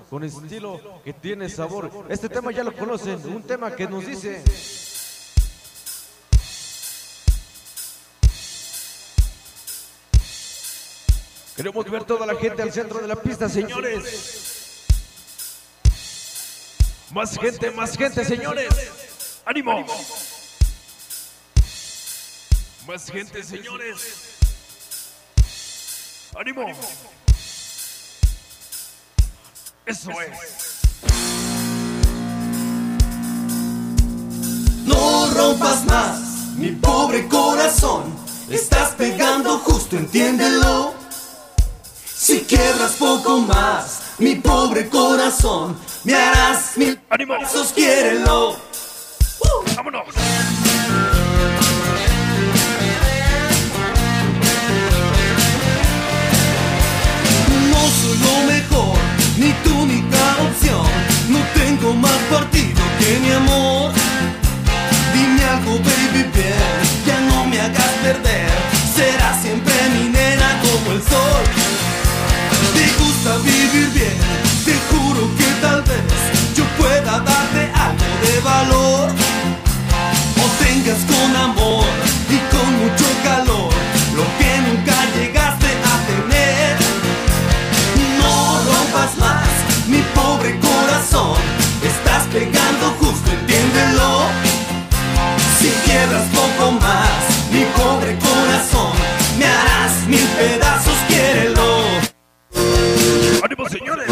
con estilo que tiene sabor. Este tema ya lo conocen, un tema que nos dice: queremos ver toda la gente al centro de la pista, señores. Más gente, señores. ¡Ánimo! Más gente, señores. ¡Ánimo! Eso es. No rompas más, mi pobre corazón. Estás pegando justo, entiéndelo. Si quiebras poco más, mi pobre corazón, me harás 1000 pedazos, quiérelo. ¡Vámonos! No soy lo mejor, ni tu única opción. No tengo más partido que mi amor. Dime algo, baby, bien, ya no me hagas perder. Serás siempre mi nena como el sol. Te gusta vivir bien, te juro que tal vez yo pueda darte algo de valor. O tengas con amor y con mucho calor lo que nunca llegaste a tener. No rompas más, mi pobre corazón. Estás pegando justo, entiéndelo. Si quiebras poco más, mi pobre corazón, me harás 1000 pedazos, quiérelo. ¡Ánimo, señores!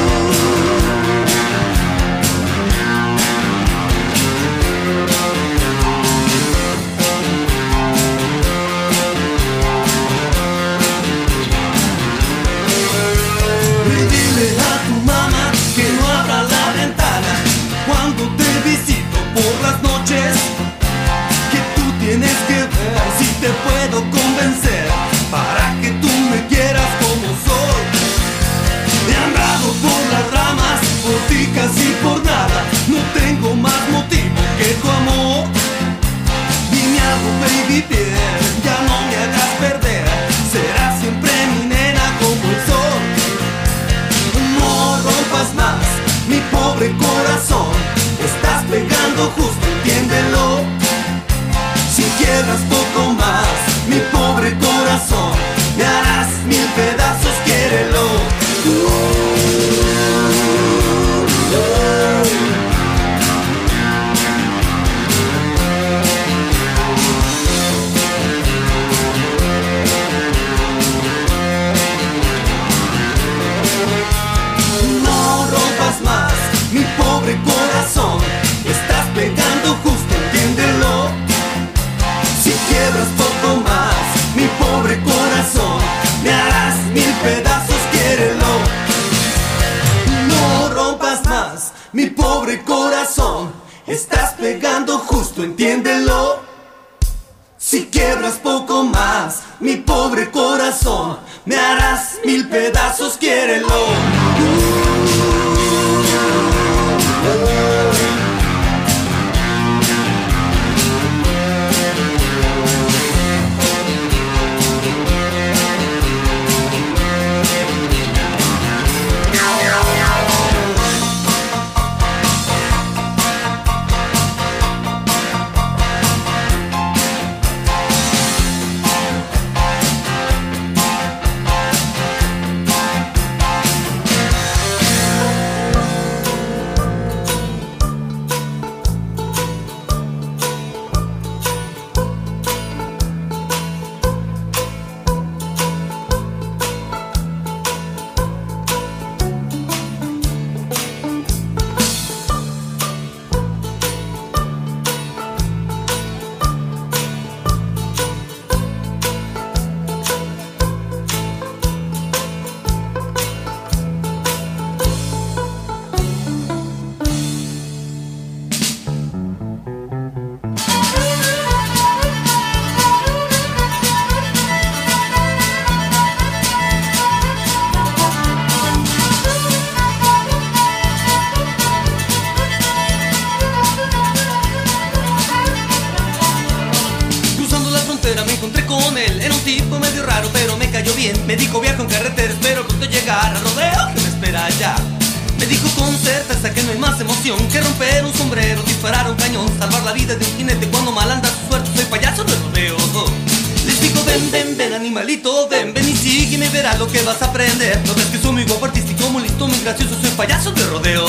Dile a tu mamá que no abra la ventana cuando te visito por las noches. Que tú tienes que ver si te puedo convencer para que tú me quieras como soy. He andado por las ramas, por ti casi por nada. No tengo más motivo que tu amor. Dime algo, baby, bien, ya no me hagas perder. Serás siempre mi nena como el sol. No rompas más, mi pobre corazón. Estás pegando justo, entiéndelo. Si quiebras poco más, mi pobre corazón, me harás 1000 pedazos, quiérelo. No rompas más, mi pobre corazón. Estás pegando justo, entiéndelo. Si quiebras poco más, mi pobre corazón, me harás 1000 pedazos, quiérelo. No rompas más, mi pobre corazón. Estás pegando justo, entiéndelo. Si quiebras poco más, mi pobre corazón, me harás 1000 pedazos, quiérelo. Me dijo viajo en carretera, espero pronto llegar al rodeo que me espera allá. Me dijo con certeza que no hay más emoción que romper un sombrero, disparar un cañón, salvar la vida de un jinete cuando mal anda su suerte. Soy payaso de rodeo. Les digo ven, ven, ven animalito, ven, ven y sígueme, verás lo que vas a aprender. No ves que soy muy guapo, artístico, muy listo, muy gracioso, soy payaso de rodeo.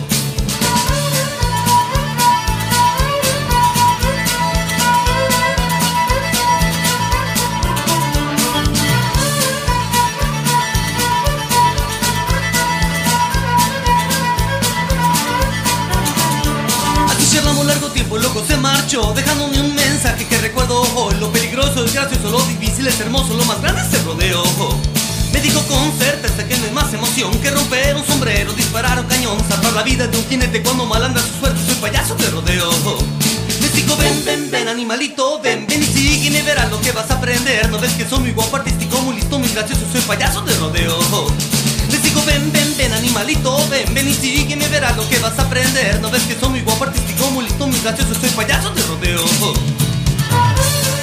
Charlamos largo tiempo, luego se marchó, dejándome un mensaje que recuerdo hoy. Lo peligroso es gracioso, lo difícil es hermoso, lo más grande es el rodeo. Me dijo con certeza que no hay más emoción que romper un sombrero, disparar un cañón, salvar la vida de un jinete cuando mal anda su suerte. Soy payaso de rodeo. Les digo ven, ven, ven animalito, ven, ven y sígueme, verás lo que vas a aprender. No ves que soy muy guapo, artístico, muy listo, muy gracioso, soy payaso de rodeo. Les digo ven, ven, ven animalito, ven, ven y sígueme, verás lo que vas a aprender. No ves que soy muy guapo, artístico, muy listo, muy gracioso, soy payaso de rodeo.